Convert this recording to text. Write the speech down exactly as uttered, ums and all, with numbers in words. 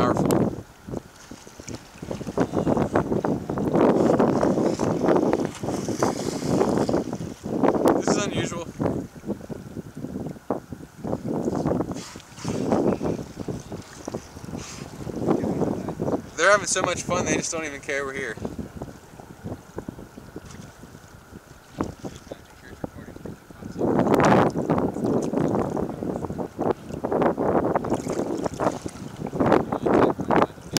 powerful. This is unusual. They're having so much fun they just don't even care we're here.